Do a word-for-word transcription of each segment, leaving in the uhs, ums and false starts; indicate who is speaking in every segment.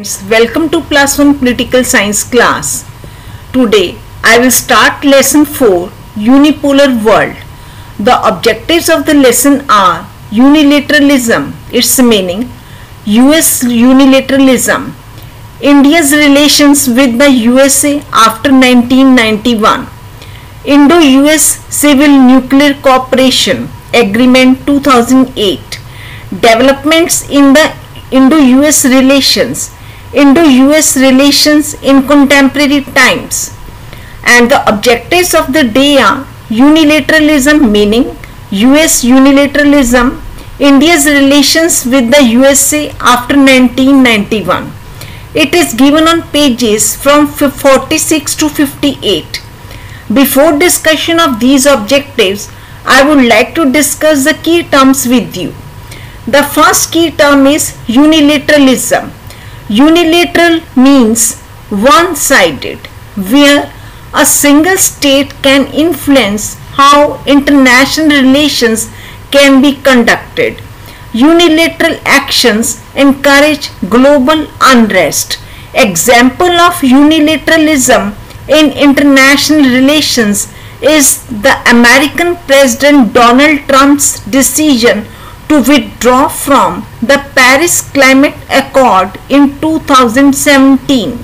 Speaker 1: Friends, welcome to Class one Political Science class. Today I will start lesson four, Unipolar World. The objectives of the lesson are unilateralism, its meaning, U S unilateralism, India's relations with the U S A after nineteen ninety-one, Indo-U S Civil Nuclear Cooperation Agreement two thousand eight, developments in the Indo-U S relations, Indo-U S relations in contemporary times, and the objectives of the day are unilateralism, meaning U S unilateralism, India's relations with the U S A after nineteen ninety-one. It is given on pages from forty-six to fifty-eight. Before discussion of these objectives, I would like to discuss the key terms with you. The first key term is unilateralism. Unilateral means one-sided, where a single state can influence how international relations can be conducted. Unilateral actions encourage global unrest. Example of unilateralism in international relations is the American President Donald Trump's decision to withdraw from the Paris Climate Accord in two thousand seventeen.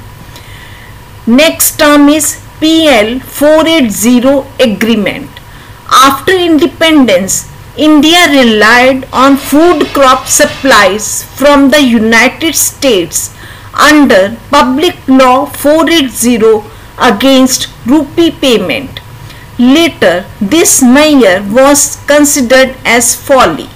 Speaker 1: Next term is P L four eighty Agreement. After independence, India relied on food crop supplies from the United States under Public Law four eighty against rupee payment. Later, this measure was considered as folly.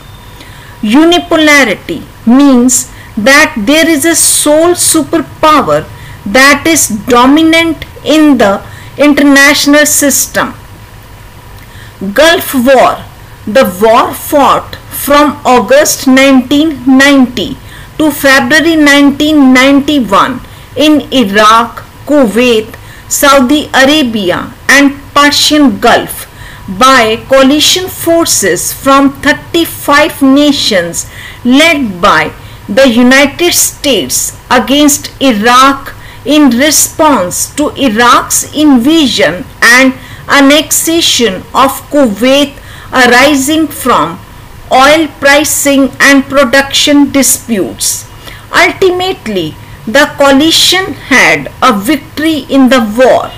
Speaker 1: Unipolarity means that there is a sole superpower that is dominant in the international system. Gulf War. The war fought from August nineteen ninety to February nineteen ninety-one in Iraq, Kuwait, Saudi Arabia and Persian Gulf by coalition forces from thirty-five nations led by the United States against Iraq in response to Iraq's invasion and annexation of Kuwait arising from oil pricing and production disputes. Ultimately, the coalition had a victory in the war.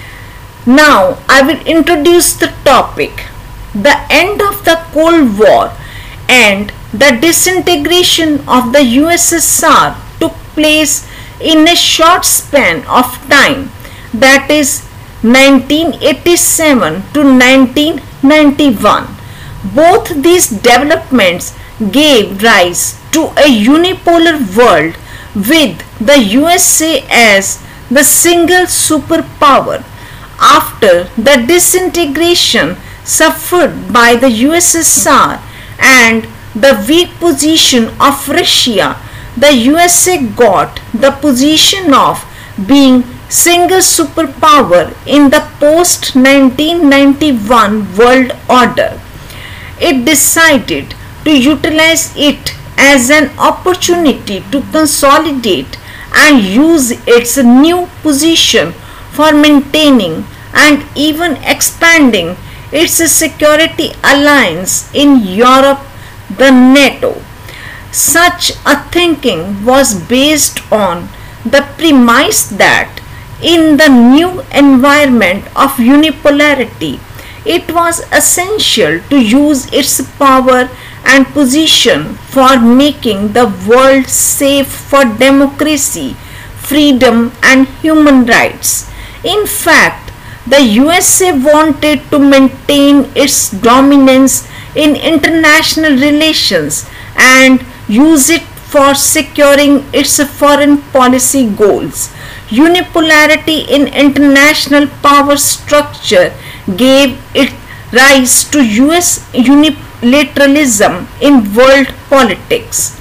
Speaker 1: Now I will introduce the topic. The end of the Cold War and the disintegration of the U S S R took place in a short span of time, that is nineteen eighty-seven to nineteen ninety-one. Both these developments gave rise to a unipolar world with the U S A as the single superpower. After the disintegration suffered by the U S S R and the weak position of Russia, the U S A got the position of being single superpower in the post nineteen ninety-one world order. It decided to utilize it as an opportunity to consolidate and use its new position for maintaining and even expanding its security alliance in Europe, the NATO. Such a thinking was based on the premise that in the new environment of unipolarity, it was essential to use its power and position for making the world safe for democracy, freedom and human rights. In fact, the U S A wanted to maintain its dominance in international relations and use it for securing its foreign policy goals. Unipolarity in international power structure gave it rise to U S unilateralism in world politics.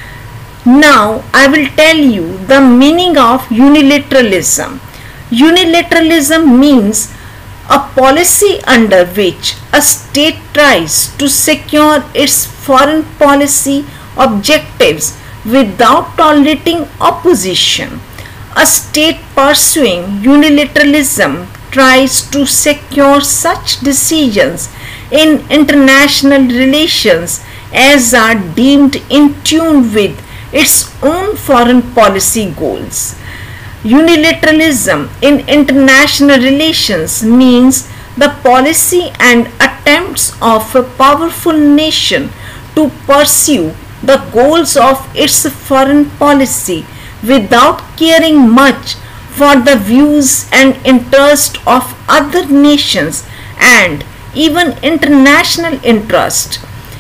Speaker 1: Now I will tell you the meaning of unilateralism. Unilateralism means a policy under which a state tries to secure its foreign policy objectives without tolerating opposition. A state pursuing unilateralism tries to secure such decisions in international relations as are deemed in tune with its own foreign policy goals. Unilateralism in international relations means the policy and attempts of a powerful nation to pursue the goals of its foreign policy without caring much for the views and interests of other nations and even international interest.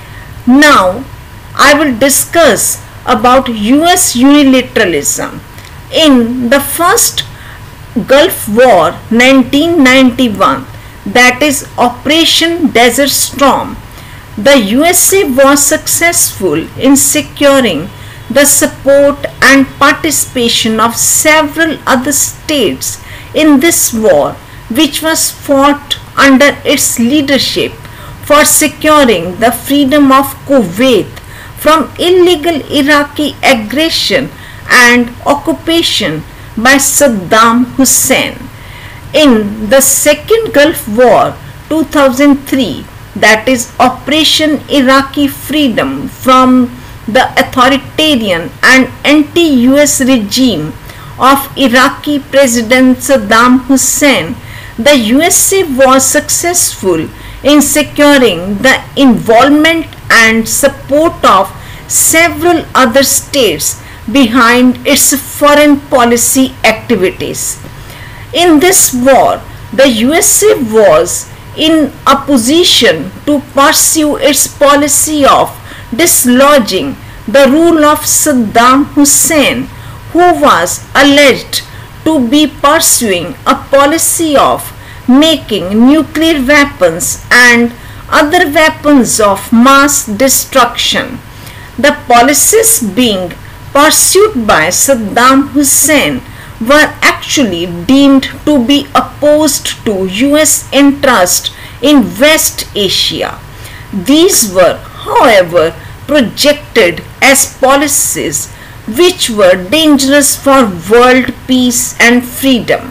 Speaker 1: Now, I will discuss about U S unilateralism. In the first Gulf War nineteen ninety-one, that is Operation Desert Storm, the U S A was successful in securing the support and participation of several other states in this war, which was fought under its leadership for securing the freedom of Kuwait from illegal Iraqi aggression and occupation by Saddam Hussein. In the Second Gulf War two thousand three, that is Operation Iraqi Freedom from the authoritarian and anti-U S regime of Iraqi President Saddam Hussein, the U S A was successful in securing the involvement and support of several other states behind its foreign policy activities. In this war, the U S A was in a position to pursue its policy of dislodging the rule of Saddam Hussein, who was alleged to be pursuing a policy of making nuclear weapons and other weapons of mass destruction. The policies being pursued by Saddam Hussein were actually deemed to be opposed to U S interest in West Asia. These were, however, projected as policies which were dangerous for world peace and freedom.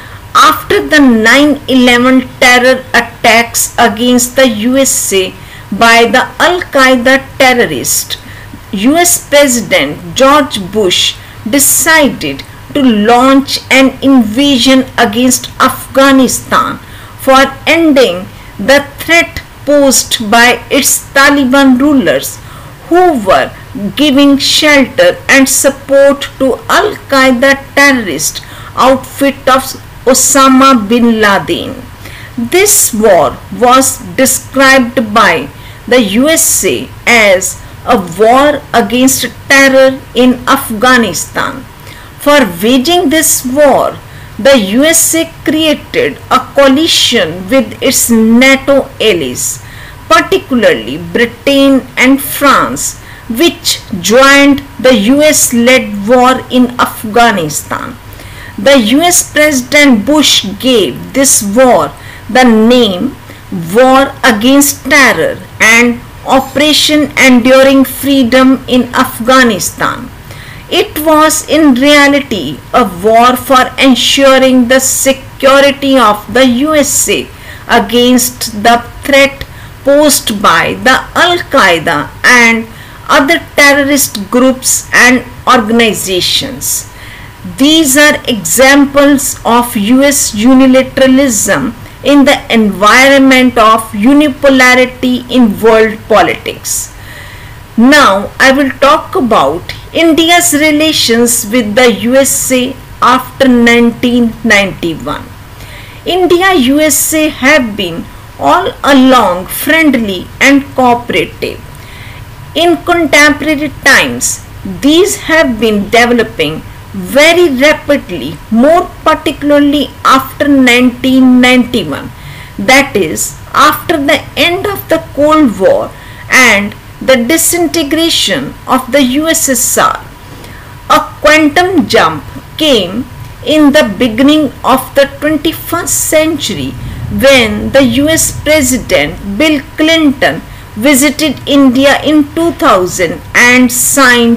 Speaker 1: After the nine eleven terror attacks against the U S A by the Al-Qaeda terrorists, U S President George Bush decided to launch an invasion against Afghanistan for ending the threat posed by its Taliban rulers, who were giving shelter and support to Al-Qaeda terrorist outfit of Osama bin Laden. This war was described by the U S A as a war against terror in Afghanistan. For waging this war, the U S A created a coalition with its NATO allies, particularly Britain and France, which joined the U S-led war in Afghanistan. The U S President Bush gave this war the name War Against Terror and Operation Enduring Freedom in Afghanistan. It was in reality a war for ensuring the security of the U S A against the threat posed by the Al-Qaeda and other terrorist groups and organizations. These are examples of U S unilateralism in the environment of unipolarity in world politics. Now I will talk about India's relations with the U S A after nineteen ninety-one. India U S A have been all along friendly and cooperative. In contemporary times, these have been developing very rapidly, more particularly after nineteen ninety-one, that is, after the end of the Cold War and the disintegration of the U S S R. A quantum jump came in the beginning of the twenty-first century when the U S President Bill Clinton visited India in two thousand and signed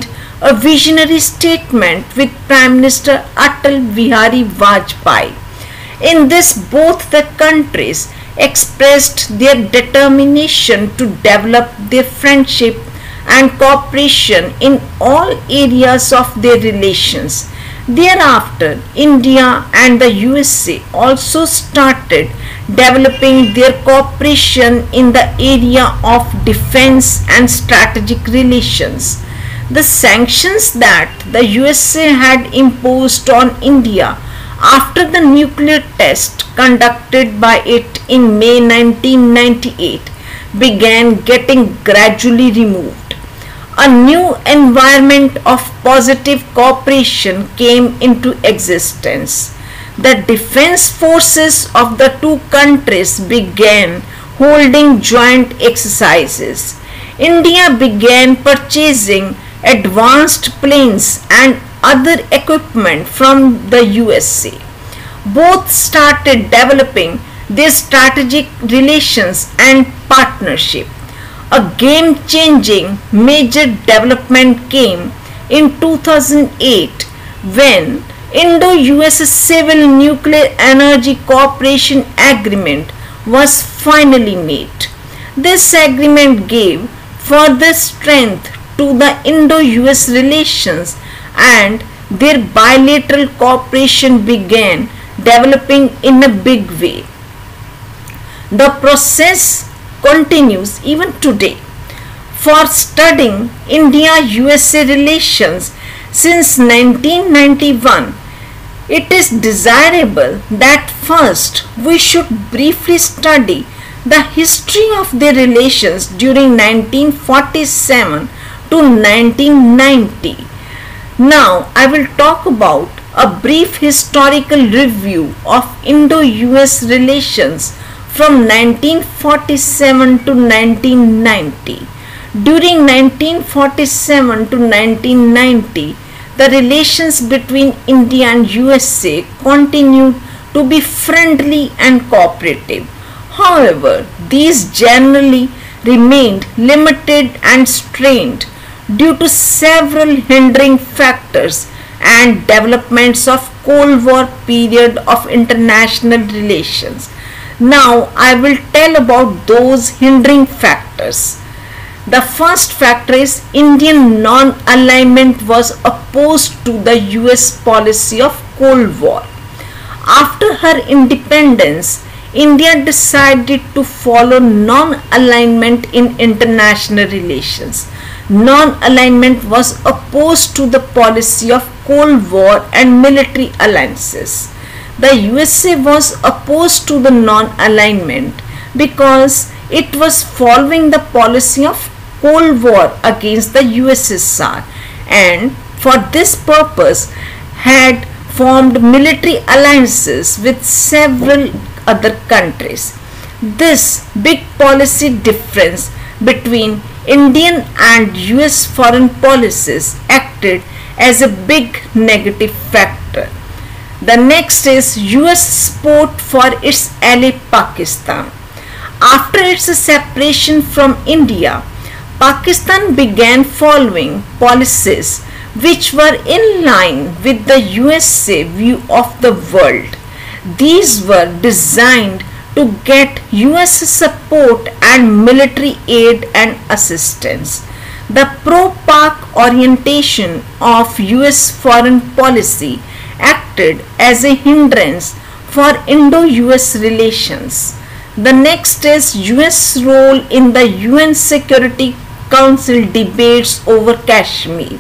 Speaker 1: a visionary statement with Prime Minister Atal Bihari Vajpayee. In this, both the countries expressed their determination to develop their friendship and cooperation in all areas of their relations. Thereafter, India and the U S A also started developing their cooperation in the area of defense and strategic relations. The sanctions that the U S A had imposed on India after the nuclear test conducted by it in May nineteen ninety-eight began getting gradually removed. A new environment of positive cooperation came into existence. The defense forces of the two countries began holding joint exercises. India began purchasing advanced planes and other equipment from the U S A. Both started developing their strategic relations and partnership. A game-changing major development came in two thousand eight when Indo-U S Civil Nuclear Energy Cooperation Agreement was finally made. This agreement gave further strength to the Indo-U S relations and their bilateral cooperation began developing in a big way. The process continues even today. For studying India-U S A relations since nineteen ninety-one, it is desirable that first we should briefly study the history of their relations during nineteen forty-seven to nineteen ninety. Now I will talk about a brief historical review of Indo-U S relations from nineteen forty-seven to nineteen ninety. During nineteen forty-seven to nineteen ninety, the relations between India and U S A continued to be friendly and cooperative. However, these generally remained limited and strained due to several hindering factors and developments of Cold War period of international relations. Now I will tell about those hindering factors. The first factor is Indian non-alignment was opposed to the U S policy of Cold War. After her independence, India decided to follow non-alignment in international relations. Non-alignment was opposed to the policy of Cold War and military alliances. The U S A was opposed to the non-alignment because it was following the policy of Cold War against the U S S R and for this purpose had formed military alliances with several other countries. This big policy difference between Indian and U S foreign policies acted as a big negative factor. The next is U S support for its ally Pakistan. After its separation from India, Pakistan began following policies which were in line with the U S A view of the world. These were designed to get U S support and military aid and assistance. The pro-Pak orientation of U S foreign policy acted as a hindrance for Indo-U S relations. The next is U S role in the U N Security Council debates over Kashmir.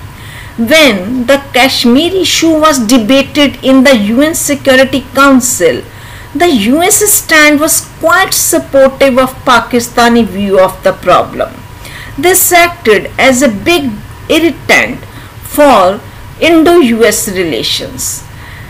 Speaker 1: When the Kashmir issue was debated in the U N Security Council, the U S stand was quite supportive of Pakistani view of the problem. This acted as a big irritant for Indo-U S relations.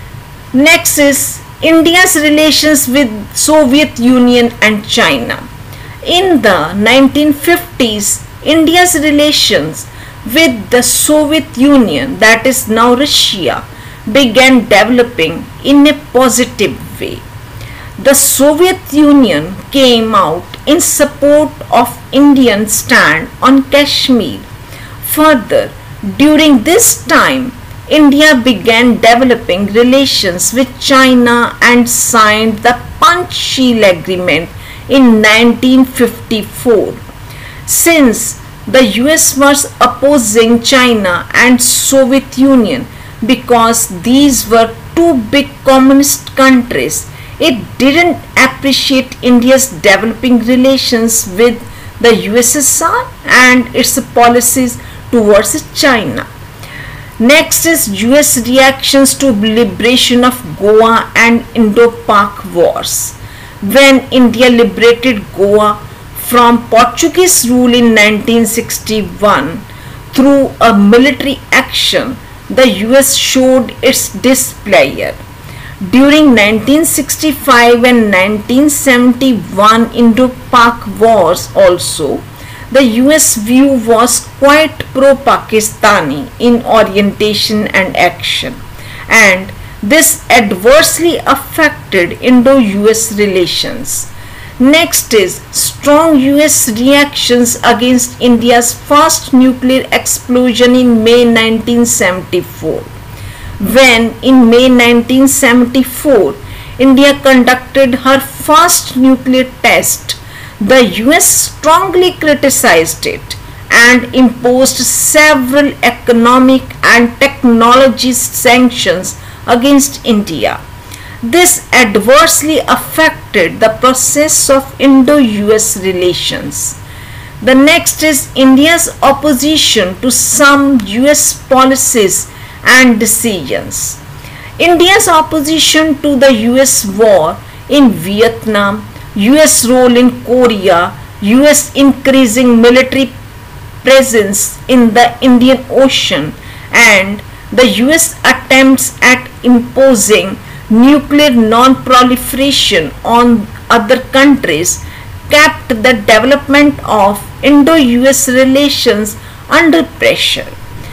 Speaker 1: Next is India's relations with Soviet Union and China. In the nineteen fifties, India's relations with the Soviet Union, that is now Russia, began developing in a positive way. The Soviet Union came out in support of Indian stand on Kashmir. Further, During this time, India began developing relations with China and signed the Panchsheel Agreement in nineteen fifty-four. Since the U S was opposing China and Soviet Union because these were two big communist countries, it didn't appreciate India's developing relations with the U S S R and its policies towards China. Next is U S reactions to liberation of Goa and Indo-Pak wars. When India liberated Goa from Portuguese rule in nineteen sixty-one through a military action, the U S showed its displeasure. During nineteen sixty-five and nineteen seventy-one Indo-Pak wars also, the U S view was quite pro-Pakistani in orientation and action, and this adversely affected Indo-U S relations. Next is strong U S reactions against India's first nuclear explosion in May nineteen seventy-four. When in May nineteen seventy-four, India conducted her first nuclear test, the U S strongly criticized it and imposed several economic and technology sanctions against India. This adversely affected the process of Indo-U S relations. The next is India's opposition to some U S policies and decisions. India's opposition to the U S war in Vietnam, U S role in Korea, U S increasing military presence in the Indian Ocean, and the U S attempts at imposing nuclear non-proliferation on other countries kept the development of Indo-U S relations under pressure.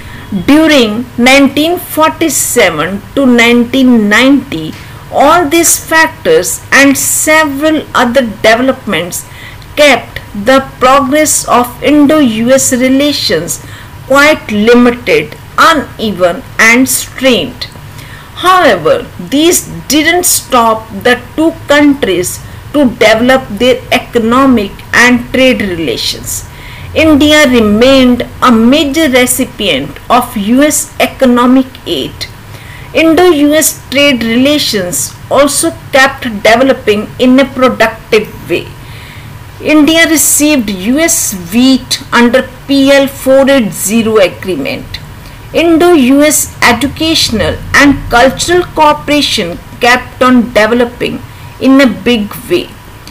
Speaker 1: During nineteen forty-seven to nineteen ninety, all these factors and several other developments kept the progress of Indo-U S relations quite limited, uneven and strained. However, these didn't stop the two countries to develop their economic and trade relations. India remained a major recipient of U S economic aid. Indo-U S trade relations also kept developing in a productive way. India received U S wheat under P L four eighty agreement. Indo-U S educational and cultural cooperation kept on developing in a big way.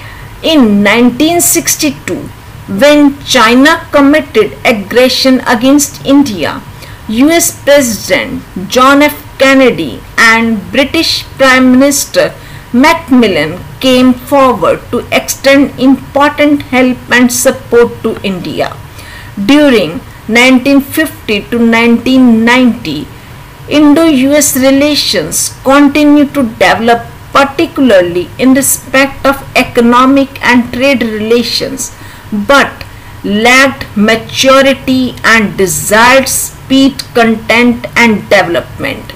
Speaker 1: In nineteen sixty-two, when China committed aggression against India, U S President John F. Kennedy and British Prime Minister Macmillan came forward to extend important help and support to India. During nineteen fifty to nineteen ninety, Indo-U S relations continued to develop, particularly in respect of economic and trade relations, but lacked maturity and desired speed, content and development.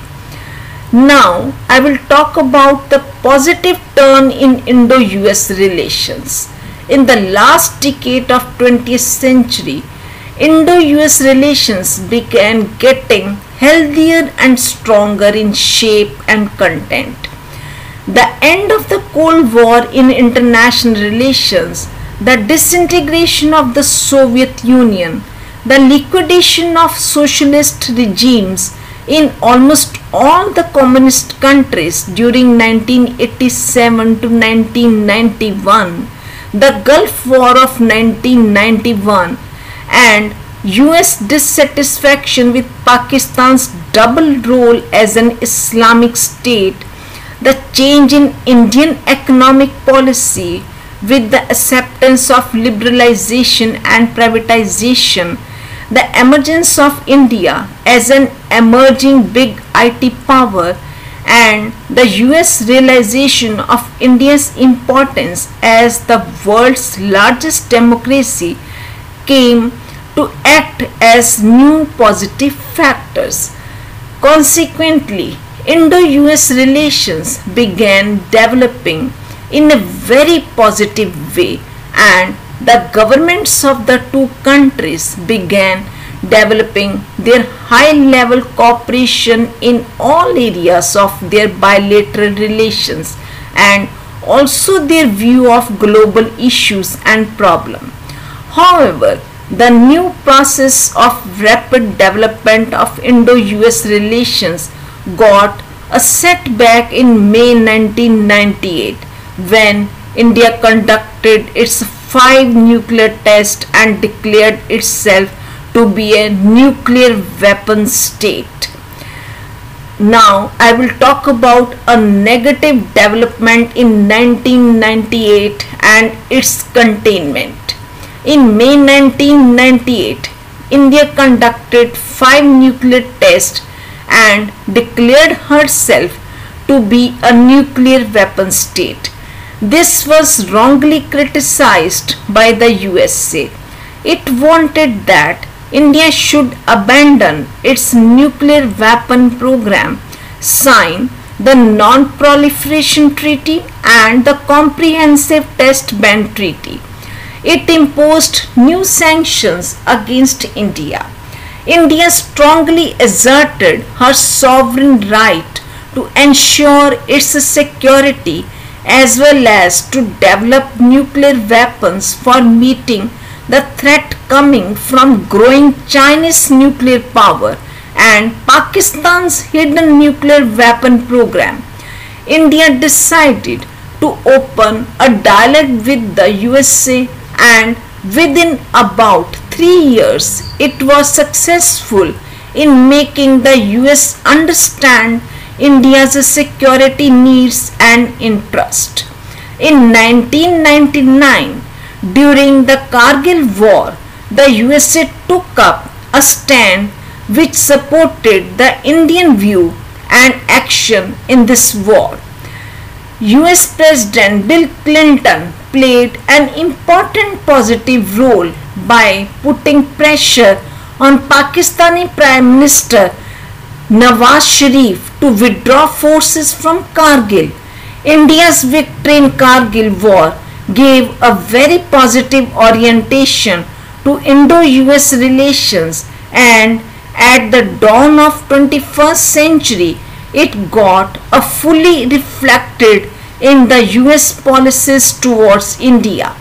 Speaker 1: Now I will talk about the positive turn in Indo-U S relations. In the last decade of twentieth century, Indo-U S relations began getting healthier and stronger in shape and content. The end of the Cold War in international relations, the disintegration of the Soviet Union, the liquidation of socialist regimes in almost all the communist countries during nineteen eighty-seven to nineteen ninety-one, the Gulf War of nineteen ninety-one, and U S dissatisfaction with Pakistan's double role as an Islamic state, the change in Indian economic policy with the acceptance of liberalization and privatization, the emergence of India as an emerging big I T power, and the U S realization of India's importance as the world's largest democracy came to act as new positive factors. Consequently, Indo-U S relations began developing in a very positive way, and the governments of the two countries began developing their high-level cooperation in all areas of their bilateral relations and also their view of global issues and problems. However, the new process of rapid development of Indo-U S relations got a setback in May nineteen ninety-eight when India conducted its five nuclear tests and declared itself to be a nuclear weapon state. Now I will talk about a negative development in nineteen ninety-eight and its containment. In May nineteen ninety-eight, India conducted five nuclear tests and declared herself to be a nuclear weapon state. This was wrongly criticized by the U S A. It wanted that India should abandon its nuclear weapon program, sign the Non-Proliferation Treaty and the Comprehensive Test Ban Treaty. It imposed new sanctions against India. India strongly asserted her sovereign right to ensure its security as well as to develop nuclear weapons for meeting the threat coming from growing Chinese nuclear power and Pakistan's hidden nuclear weapon program. India decided to open a dialogue with the U S A, and within about three years it was successful in making the U S understand India's security needs and interest. In nineteen ninety-nine, during the Kargil War, the U S A took up a stand which supported the Indian view and action in this war. U S President Bill Clinton played an important positive role by putting pressure on Pakistani Prime Minister Nawaz Sharif to withdraw forces from Kargil. India's victory in Kargil war gave a very positive orientation to Indo-U S relations, and at the dawn of twenty-first century it got a fully reflected in the U S policies towards India.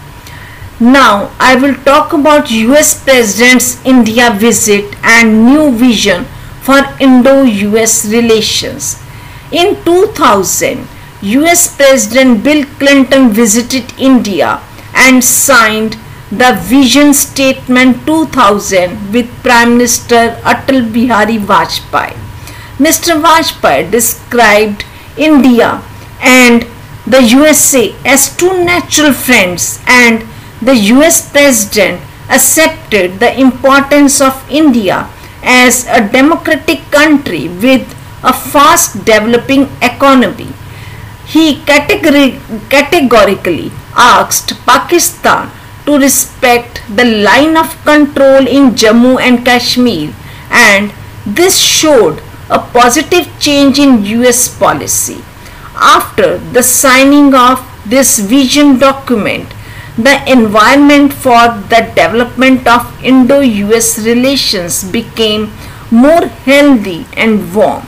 Speaker 1: Now I will talk about U S President's India visit and new vision for Indo-U S relations. In two thousand, U S President Bill Clinton visited India and signed the Vision Statement two thousand with Prime Minister Atal Bihari Vajpayee. Mister Vajpayee described India and the U S A as two natural friends, and the U S President accepted the importance of India as a democratic country with a fast developing economy. He categori- categorically asked Pakistan to respect the line of control in Jammu and Kashmir, and this showed a positive change in U S policy. After the signing of this vision document, the environment for the development of Indo-U S relations became more healthy and warm.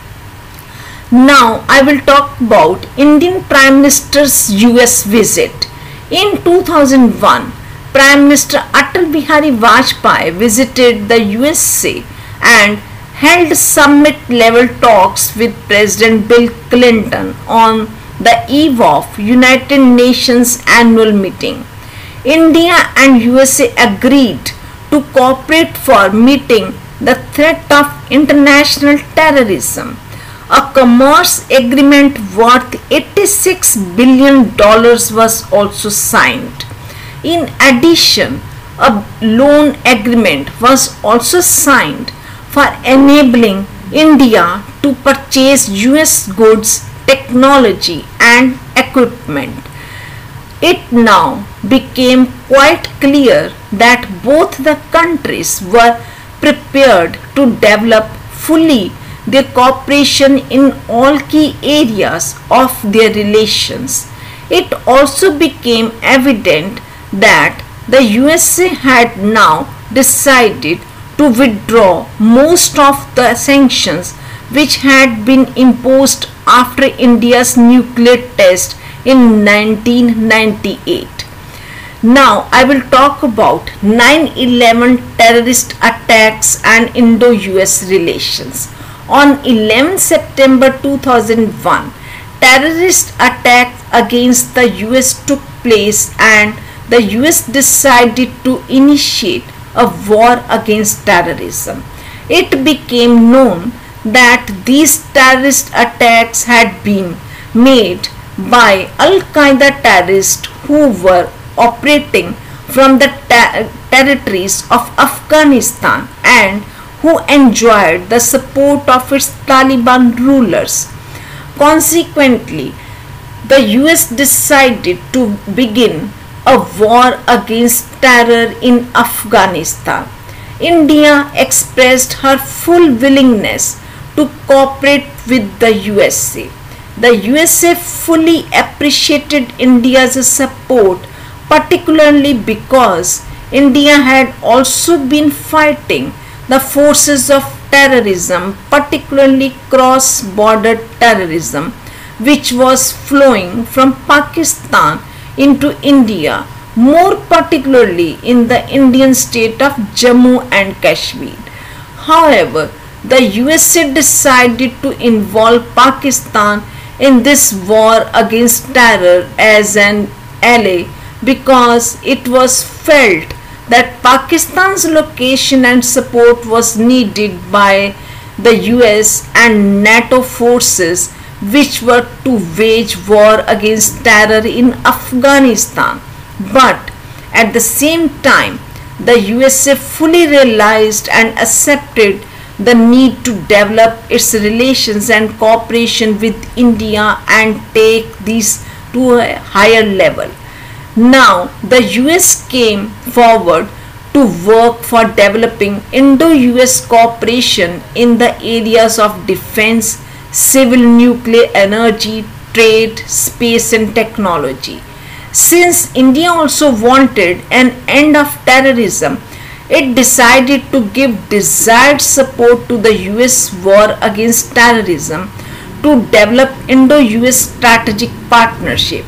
Speaker 1: Now I will talk about Indian Prime Minister's U S visit. In two thousand one, Prime Minister Atal Bihari Vajpayee visited the U S A and held summit level talks with President Bill Clinton on the eve of United Nations annual meeting. India and U S A agreed to cooperate for meeting the threat of international terrorism. A commerce agreement worth eighty-six billion dollars was also signed. In addition, a loan agreement was also signed for enabling India to purchase U S goods, technology and equipment. It now became quite clear that both the countries were prepared to develop fully their cooperation in all key areas of their relations. It also became evident that the U S A had now decided to withdraw most of the sanctions which had been imposed after India's nuclear test in nineteen ninety-eight. Now I will talk about nine eleven terrorist attacks and Indo-U S relations. On eleventh September two thousand one, terrorist attacks against the U S took place and the U S decided to initiate a war against terrorism. It became known that these terrorist attacks had been made by Al-Qaeda terrorists who were operating from the ter- territories of Afghanistan and who enjoyed the support of its Taliban rulers. Consequently, the U S decided to begin a war against terror in Afghanistan. India expressed her full willingness to cooperate with the U S A. The U S A fully appreciated India's support, particularly because India had also been fighting the forces of terrorism, particularly cross-border terrorism, which was flowing from Pakistan into India, more particularly in the Indian state of Jammu and Kashmir. However, the U S A decided to involve Pakistan in this war against terror as an ally because it was felt that Pakistan's location and support was needed by the U S and NATO forces which were to wage war against terror in Afghanistan. But at the same time, the U S A fully realized and accepted the need to develop its relations and cooperation with India and take these to a higher level. Now, the U S came forward to work for developing Indo-U S cooperation in the areas of defense, civil nuclear energy, trade, space and technology. Since India also wanted an end of terrorism, it decided to give desired support to the U S war against terrorism to develop Indo-U S strategic partnership.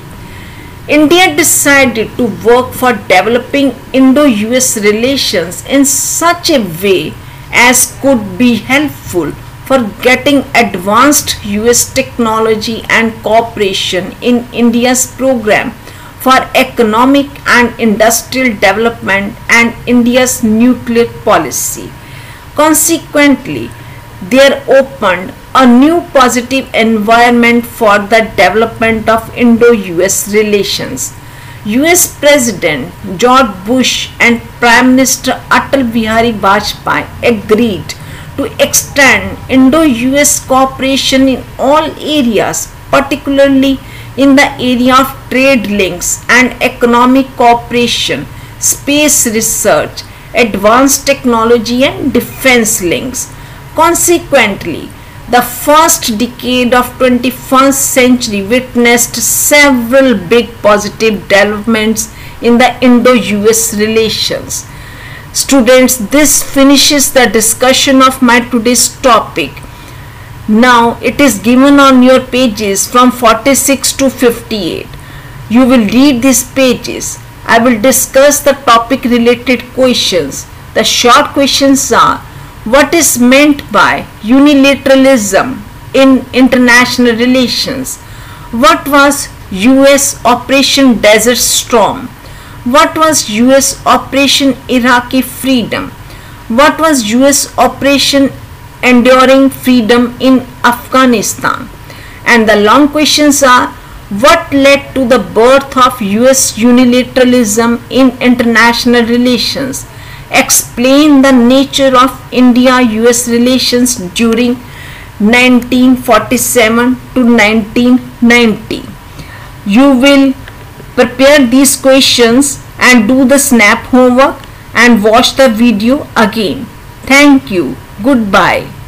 Speaker 1: India decided to work for developing Indo-U S relations in such a way as could be helpful for getting advanced U S technology and cooperation in India's program for economic and industrial development and India's nuclear policy. Consequently, there opened a new positive environment for the development of Indo-U S relations. U S President George Bush and Prime Minister Atal Bihari Vajpayee agreed to extend Indo-U S cooperation in all areas, particularly in the area of trade links and economic cooperation, space research, advanced technology and defense links. Consequently, the first decade of twenty-first century witnessed several big positive developments in the Indo-U S relations. Students, this finishes the discussion of my today's topic. Now it is given on your pages from forty-six to fifty-eight. You will read these pages. I will discuss the topic related questions. The short questions are: what is meant by unilateralism in international relations? What was U S Operation Desert Storm? What was U S Operation Iraqi Freedom? What was U S Operation Enduring Freedom in Afghanistan? And the long questions are: what led to the birth of U S unilateralism in international relations? Explain the nature of India-U S relations during nineteen forty-seven to nineteen ninety. You will prepare these questions and do the snap homework. and watch the video again. Thank you. Goodbye.